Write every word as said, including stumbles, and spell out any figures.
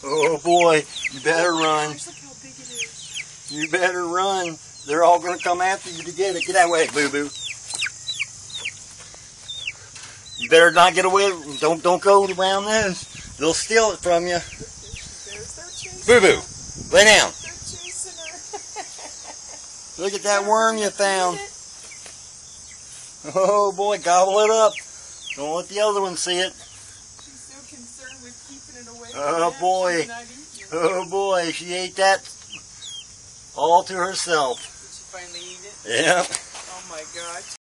Oh boy, you better run. Gosh, look how big it is. You better run. They're all going to come after you to get it. Get that way, Boo Boo. You better not get away. Don't don't go around those. They'll steal it from you. Boo Boo, lay down. They're chasing her. Look at that worm you found. Oh boy, gobble it up. Don't let the other one see it. She's so concerned with keeping it away from Oh them, boy. she's not eating it. Oh boy, she ate that all to herself. Did she finally eat it? Yeah. Oh my gosh.